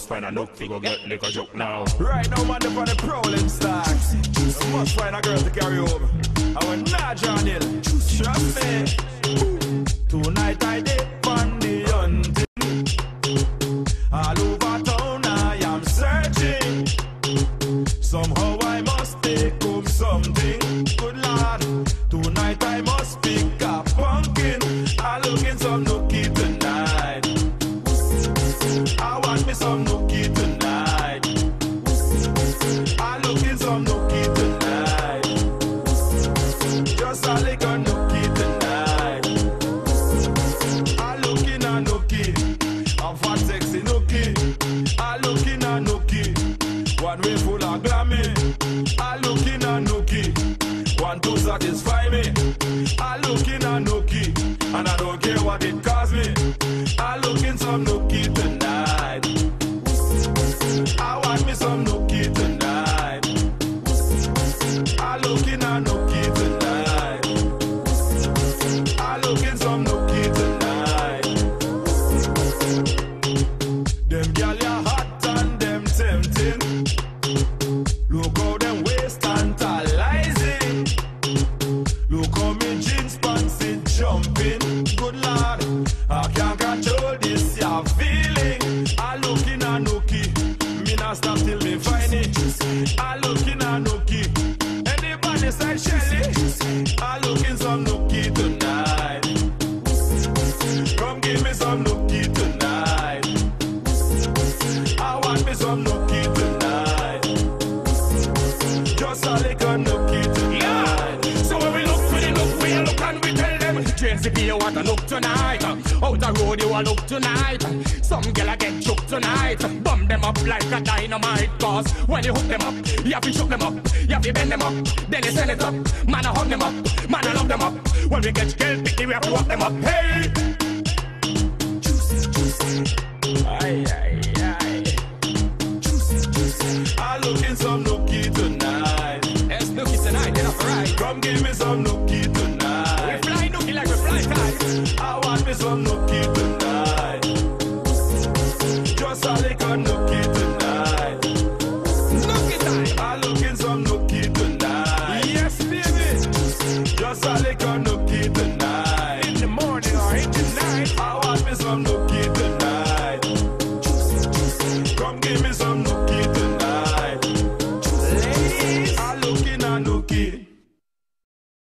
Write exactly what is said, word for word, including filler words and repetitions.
find a nook to go get liquor joke now. Right now, man, up on the prowling stacks. You must find a girl to carry home. I went nah, John Hill. Trust me. Tonight I did on the hunting. All over town I am searching. Somehow I must take home something. Good lad. Tonight I must pick a pumpkin. I looking some nookie tonight. I want me some nookie tonight. I looking some nookie tonight. Just a little nookie tonight. I looking a nookie. I'm fat sexy nookie. I looking a nookie. One way full of glammy. I looking a nookie. One to satisfy me. I looking a nookie. And I don't care what it costs me. I looking some nookie tonight. I want me some nookie tonight. I looking a nookie tonight. I looking some nookie tonight. Them gyal ya hot and them tempting. Look how them waist tantalizing. Look how me jeans pants it jumping. Good lord, I can't control this ya feeling. I looking a nookie. Me not stop till me find it. I looking a nookie. Anybody say Shelly? I looking some nookie tonight. Come give me some nookie tonight. I want me some nookie tonight. Just a little nookie tonight. Yeah. So when we look for the look, we look and we tell them J C P you want to look tonight. Out the road you want to look tonight. Some girl get shook tonight. Bomb them up like a dynamite. Cause when you hook them up, you have to shook them up. You have to bend them up, then you send it up. Man I hug them up, man I love them up. When we get skilled, we have to walk them up. Hey! Juicy, juicy. Aye, aye, aye. Juicy, juicy. I looking some nookie tonight. It's nookie tonight, get up right. Come give me some nookie tonight. We fly nookie like we fly kite. I want me some nookie tonight. Just a little nookie tonight. Nookie time. I looking some nookie tonight. Yes, baby. Just a little nookie tonight. In the morning or in the night. I want me some nookie tonight. Come give me some nookie tonight. Ladies. I looking a nookie.